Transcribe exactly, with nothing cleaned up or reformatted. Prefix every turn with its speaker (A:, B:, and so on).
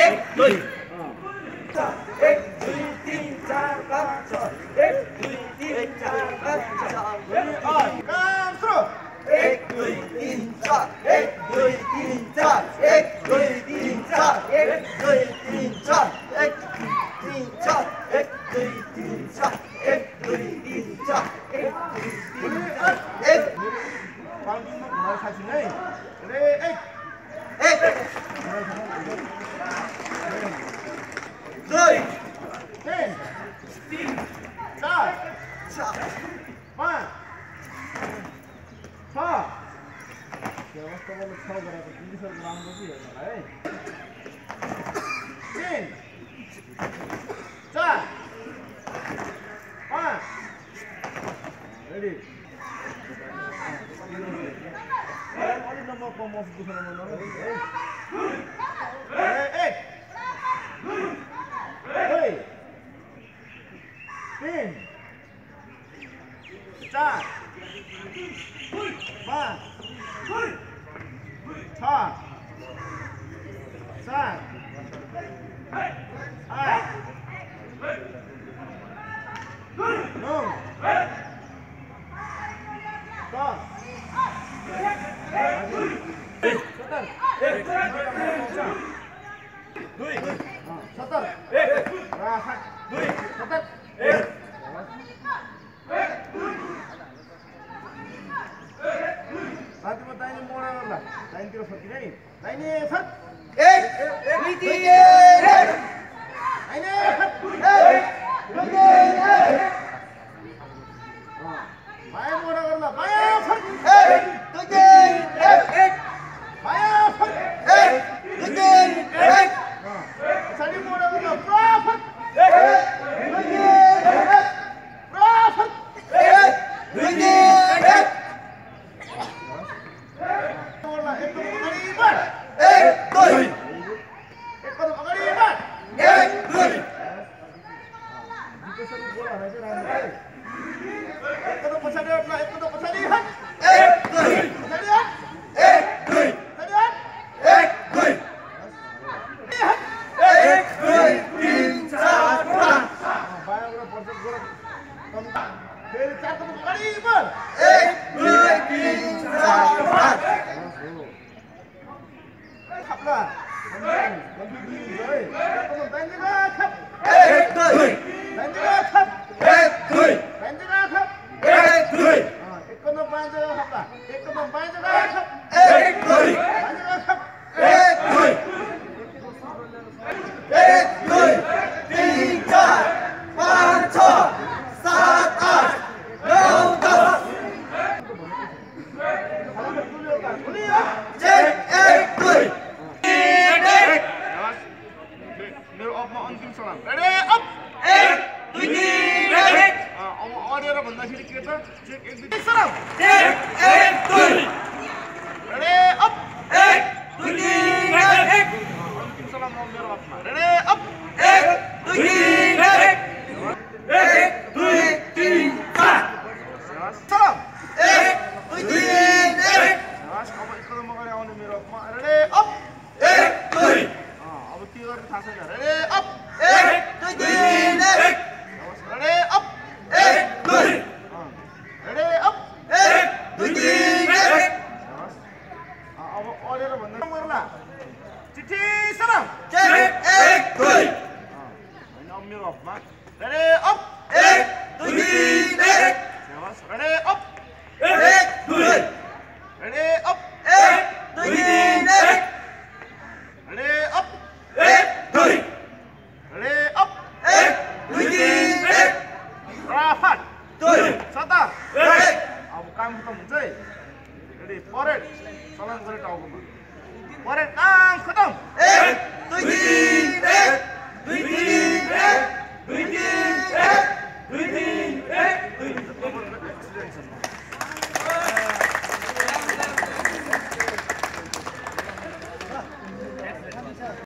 A: एक दुई एक दुई तीन चार पाँच छ एक दुई तीन चार पाँच छ
B: काम सुरु
A: एक दुई तीन चार एक दुई तीन चार एक दुई तीन चार एक दुई तीन चार एक दुई तीन चार एक दुई तीन चार एक दुई तीन चार एक दुई तीन चार एक
B: पाउन्डिङमा घुमाएर खाइसिनु है रे एक
A: एक दुई
B: तीन
A: तीन
B: चार
A: चार
B: पाँच छ त्यो अवस्थामा छ गरेको पुलिसहरु राम्रो के हेर्नु है तीन चार पाँच रेडी अलि नम्बर कम अफ दुखेर मन है एक दुई तीन चार पाँच छ सात आठ नौ दस
A: दुई
B: सत्तर
A: एक
B: दुई सत्तर
A: एक
B: साथीमा दाहिने मोडा गर्ला दाहिनेतिर फर्किने नि दाहिने फर्क
A: एक दुई तीन एक
B: दाहिने फर्क
A: एक दुई तीन एक
B: बायाँ मोडा गर्ला बायाँ फर्क
A: एक दुई तीन एक एक
B: बायाँ फर्क
A: एक दुई तीन एक
B: पछाडि मोडा गर्ला पुरा फर्क
A: एक दुई तीन एक
B: पुरा फर्क
A: एक दुई तीन एक
B: मोडला एकदम अगाडि बढ
A: एक दुई
B: एक कदम अगाडि बढ
A: एक दुई
B: विदेशको गोल हाने चाहिँ राम्रो है एक कदम पछाडि हट्ला एक कदम पछाडि हट
A: एक दुई
B: पछाडि हट
A: एक दुई
B: पछाडि हट
A: एक दुई एक दुई तीन चार पाँच
B: बायाँबाट पर्छ गोल कम फेरि चार कदम अगाडि बढ
A: एक दुई तीन चार पाँच
B: खाप्ला कन्फ्युज है एक कदम दाहिनेतिर खप
A: एक दुई
B: दाहिनेतिर खप
A: एक दुई
B: दाहिनेतिर खप
A: एक दुई
B: एक कदम बायाँ जग्गा खप्ला एक कदम बायाँ जग्गा खप
A: एक दुई
B: बायाँ जग्गा खप
A: एक दुई एक दुई तीन चार पाँच छ सात आठ नौ दस एक एक दुई तीन एक
B: मेरो अपमा अन्तिम सलाम रेडी अप
A: एक दुई तीन एक
B: अब अडेर भन्दाखेरि के छ चेक एक दुई सलाम
A: एक एक दुई
B: रेडी अप
A: एक दुई तीन एक
B: अन्तिम सलाम अब मेरो अपमा रेडी अप
A: एक दुई तीन एक एक दुई तीन चार
B: सलाम
A: एक दुई तीन एक
B: अब एक कदम अगाडि आउने मेरो अपमा रेडी अप
A: एक दुई
B: अब के गर्ने थाहा छैन रेडी अप
A: एक दुई तीन एक
B: रेडी अप
A: एक दुई
B: रेडी अप
A: एक दुई तीन एक
B: अब अडेर भन्दा मर्ला चिठी सलाम
A: एक एक दुई
B: होइन अब मेरो अपमा